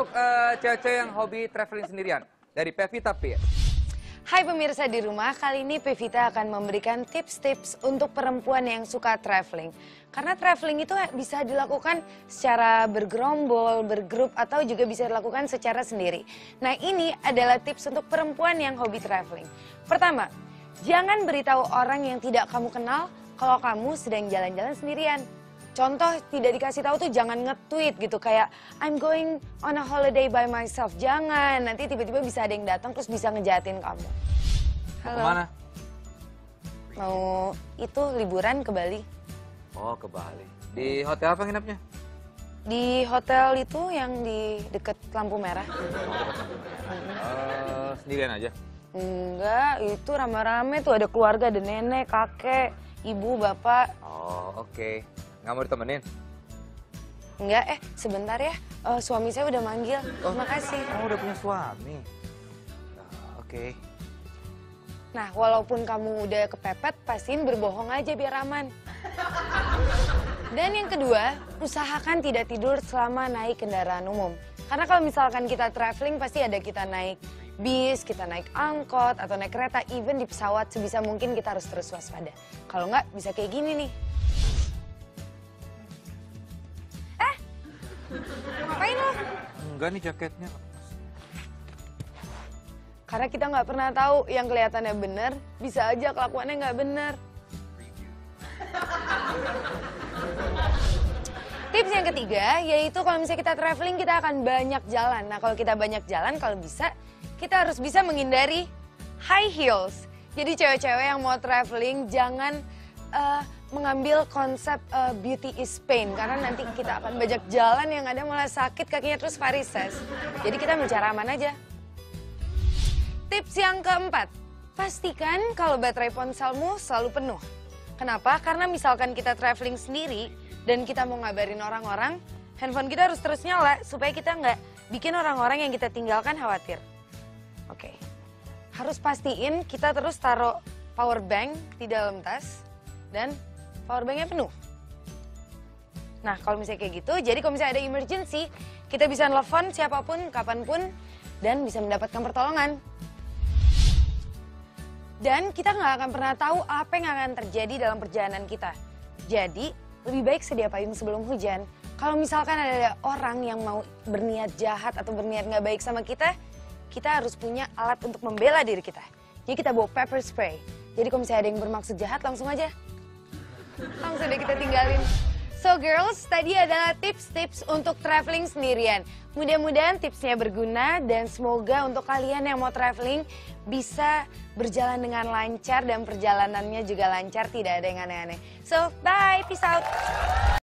untuk cewek-cewek yang hobi traveling sendirian dari Pevita Pierce. Hai pemirsa di rumah, kali ini Pevita akan memberikan tips-tips untuk perempuan yang suka traveling. Karena traveling itu bisa dilakukan secara bergerombol, bergrup, atau juga bisa dilakukan secara sendiri. Nah ini adalah tips untuk perempuan yang hobi traveling. Pertama, jangan beritahu orang yang tidak kamu kenal kalau kamu sedang jalan-jalan sendirian. Contoh tidak dikasih tahu tuh jangan nge-tweet gitu kayak I'm going on a holiday by myself. Jangan, nanti tiba-tiba bisa ada yang datang terus bisa ngejahatin kamu. Halo. Kemana? Mau itu liburan ke Bali. Oh, ke Bali. Di hotel apa nginepnya? Di hotel itu yang di deket lampu merah. Sendirian aja? Enggak, itu rame-rame tuh ada keluarga, ada nenek, kakek, ibu, bapak. Oh, oke. Nggak mau ditemenin? Enggak, sebentar ya. Suami saya udah manggil. Makasih. Kamu udah punya suami? Oke. Nah, walaupun kamu udah kepepet, pastiin berbohong aja biar aman. Dan yang kedua, usahakan tidak tidur selama naik kendaraan umum. Karena kalau misalkan kita traveling, pasti ada kita naik bis, kita naik angkot, atau naik kereta, even di pesawat, sebisa mungkin kita harus terus waspada. Kalau nggak, bisa kayak gini nih. Ngapain lo? Enggak nih jaketnya. Karena kita nggak pernah tahu yang kelihatannya benar, bisa aja kelakuannya nggak benar. Tips yang ketiga, yaitu kalau misalnya kita traveling, kita akan banyak jalan. Nah kalau kita banyak jalan, kalau bisa, kita harus bisa menghindari high heels. Jadi cewek-cewek yang mau traveling, jangan mengambil konsep beauty is pain. Karena nanti kita akan banyak jalan yang ada malah sakit kakinya terus varises. Jadi kita bicara aman aja. Tips yang keempat, pastikan kalau baterai ponselmu selalu penuh. Kenapa? Karena misalkan kita traveling sendiri dan kita mau ngabarin orang-orang, handphone kita harus terus nyala supaya kita nggak bikin orang-orang yang kita tinggalkan khawatir. Oke, harus pastiin kita terus taruh power bank di dalam tas dan power banknya penuh. Nah kalau misalnya kayak gitu, jadi kalau misalnya ada emergency, kita bisa nelfon siapapun, kapanpun, dan bisa mendapatkan pertolongan. Dan kita nggak akan pernah tahu apa yang akan terjadi dalam perjalanan kita. Jadi lebih baik sedia payung sebelum hujan. Kalau misalkan ada orang yang mau berniat jahat atau berniat nggak baik sama kita harus punya alat untuk membela diri kita. Jadi kita bawa pepper spray. Jadi kalau misalnya ada yang bermaksud jahat, langsung aja. Langsung deh kita tinggalin. So girls, tadi adalah tips-tips untuk traveling sendirian. Mudah-mudahan tipsnya berguna dan semoga untuk kalian yang mau traveling bisa berjalan dengan lancar dan perjalanannya juga lancar, tidak ada yang aneh-aneh. So, bye, peace out.